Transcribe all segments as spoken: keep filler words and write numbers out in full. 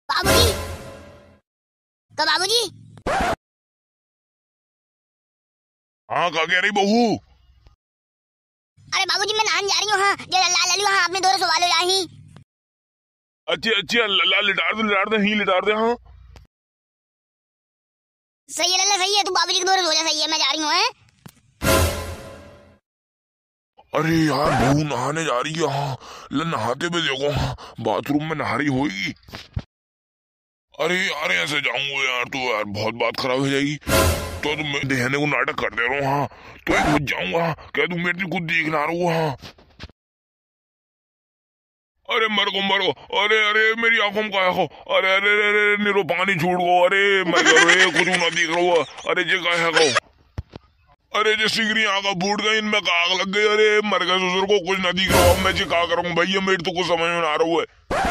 बाबूजी, तो बाबूजी। हाँ क्या कह रही बहू? अरे बाबूजी मैं नहाने जा रही हूँ। हाँ जरा ला ली हाँ अपने दोनों सवाल हो जाही। अच्छी अच्छी ला लिटार दे लिटार दे ही लिटार दे। हाँ सही है लल्ला सही है, तू बाबूजी के दोनों सो जा। सही है मैं जा रही हूँ। है अरे यार बहू नहाने जा रही है। हाँ ल नहाते हुए देखो। हाँ बाथरूम में नहा रही होगी। अरे यार ऐसे जाऊंगा यार तो यार बहुत बात खराब हो जाएगी। तो तुम तो देहने को नाटक कर दे रहा हूँ। हाँ तो एक बच जाऊंगा। कह दूं मेरे को देख ना रहा हूँ। हाँ अरे मर को मर को। अरे अरे मेरी आंखों में क्या हो? अरे अरे अरे अरे निरो पानी छोड़ गो। अरे मर गए कुछ ना दिख रहा हुआ। अरे जे क्या है गो? अरे जे सिगरी आंखा फूट गई इनमें आग लग गई। अरे मर गए ससुर को कुछ ना दिख रहा। मैं जी क्या करूँ भैया मेरे तो कुछ समझ में ना आ रहा है।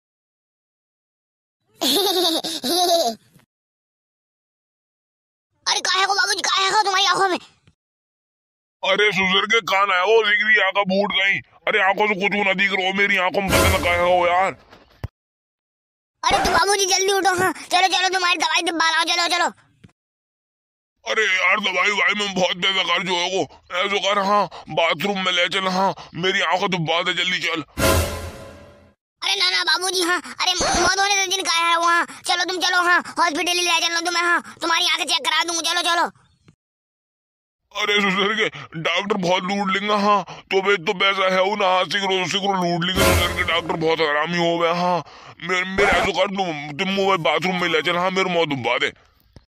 अरे क्या है बाबूजी क्या है तुम्हारी आंखों में? अरे ससुर के कान आया वो सिगरी आंखा फूट गई। अरे आंखों से कुछ ना दिख रहा मेरी आंखों में पता ना क्या है वो यार। अरे तो बाबूजी जल्दी उठो। हाँ चलो चलो तुम्हारी दवाई डिब्बा लाओ। चलो चलो। अरे यार दवाई वाई में बहुत पैसा खर्च होगा। ऐसा कर हाँ बाथरूम में ले चल। हाँ मेरी आंखों तो बात है जल्दी चल। अरे ना ना बाबूजी। हाँ अरे मौत होने से दिन का है वहाँ। चलो तुम चलो। हाँ हॉस्पिटल ले चलो तुम्हें। हाँ तुम्हारी आंखें चेक करा दूंगा। चलो चलो। अरे ससुर के डॉक्टर बहुत लूट लेंगे। हाँ तो वे तो पैसा है ना। हाँ सिगरो सिगरो लूट लेंगे ससुर के डॉक्टर बहुत हरामी हो गए। हाँ मेरे मेरे ऐसा कर तुम तुम मुझे बाथरूम में ले चल। हाँ मेरे मौत दुबा दे।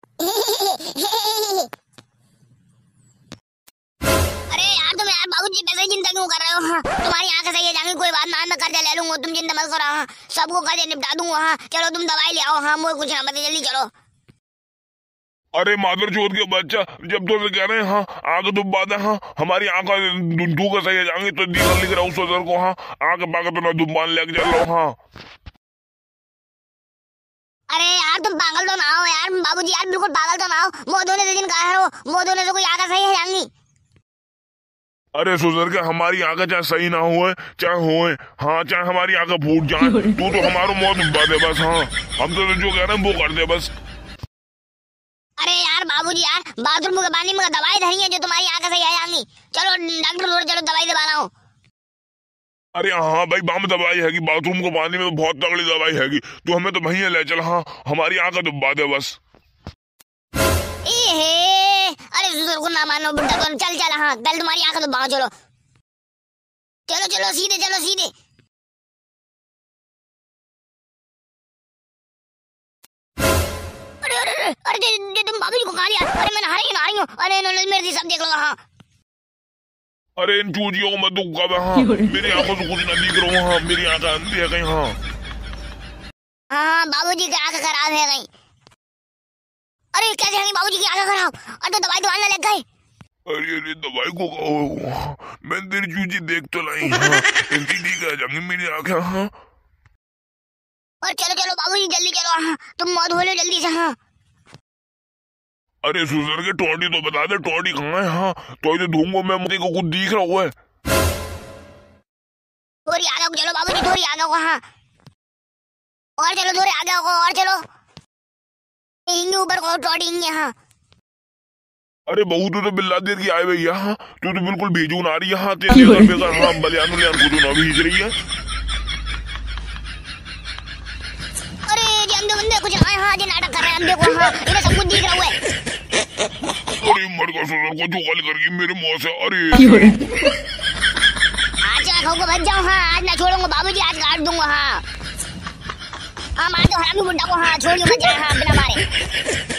अरे यार तुम यार बाबूजी पैसे की चिंता क्यों कर रहे हो? हाँ तुम्हारी आंखें सही है जाएंगी कोई बात ना। मैं कर्जा ले लूंगा तुम चिंता मत करो। हाँ सबको कर्जा निपटा दूंगा। हाँ चलो तुम दवाई ले आओ। हाँ मुझे कुछ ना बता जल्दी चलो। अरे मादर चोद के बच्चा जब तो से कह रहे हैं हाँ आगे तो बात है। हाँ हमारी आंखा धू का सही जाएंगे तो दिखा लिख रहा हूँ सदर को। हाँ आगे पाके तो ना दुबान लेके चल रहा हूँ। हाँ अरे यार तुम पागल तो ना हो यार बाबूजी। यार बिल्कुल पागल तो ना हो। मौत होने से दिन कहा है वो मौत होने से कोई आंखें सही है जाएंगी। अरे सुधर के हमारी आंखें चाहे सही ना हुए चाहे होए। हाँ चाहे हमारी आंखें फूट जाए तू तो हमारो मौत दुबा दे बस। हाँ हम तो जो कह रहे हैं वो कर दे बस। अरे यार बाबूजी यार बाथरूम के पानी में दवाई धरी है जो तुम्हारी आंखें सही आ जाएंगी। चलो डॉक्टर थोड़ा चलो दवाई दबा लाओ। अरे हाँ भाई बाम दवाई है कि बाथरूम को पानी में तो बहुत तगड़ी दवाई है तो हमें तो वहीं ले चल। हाँ हमारी आंखें दुबा दे बस। अरे ससुर को ना मानो बुड्ढा तो चल चल। हाँ कल तुम्हारी आंखें दुबा चलो चलो चलो सीधे चलो सीधे। अरे अरे अरे अरे तुम बाबूजी को खा लिया। अरे मैं नहा रही नहा रही हूँ। अरे इन्होंने मेरे सब देख लो। हाँ अरे इन चूजियों को मत दुखा। हाँ मेरी आंखों से कुछ ना दिख रहा हूँ। हाँ मेरी आंखें अंधी है कहीं। हाँ हाँ बाबूजी की आंखें खराब है कहीं। अरे कैसे है बाबूजी की आंखें खराब? अरे तो दवाई दवाई लग गए। अरे अरे दवाई को कहो मैं तेरी चूजी देख तो लाई। हाँ ठीक है जाएंगी मेरी आंखें। हाँ और चलो चलो बाबूजी जल्दी चलो। हाँ तुम मौत हो लो जल्दी से। हाँ अरे सुसर के टोटी तो बता दे टोटी कहाँ है? हाँ तो इधर ढूंढो मैं मुझे को कुछ दिख रहा हुआ है। थोड़ी आगे चलो बाबूजी थोड़ी आगे को। हाँ और चलो थोड़ी आगे को और चलो इंगे ऊपर को टोटी इंगे। हाँ अरे बहू तू तो बिल्ला देर की आए भैया। हाँ तू तो बिल्कुल भेजू ना रही है। हाँ तेरे घर पे हाँ बलियान बलियान कुछ ना भेज रही है। अरे ये अंधे बंदे कुछ आए। हाँ ये नाटक कर रहे हैं अंधे को। हाँ इन्हें सब कुछ दिख रहा हुआ है। अरे मर का ससुर को जुगाल करके मेरे मुंह से। अरे आज खाओ को बच जाओ। हाँ आज ना छोड़ूंगा बाबूजी आज काट दूंगा। हाँ हाँ मार दो हरामी बुड्ढा को। हाँ छोड़ियो मत जा। हाँ बिना मारे।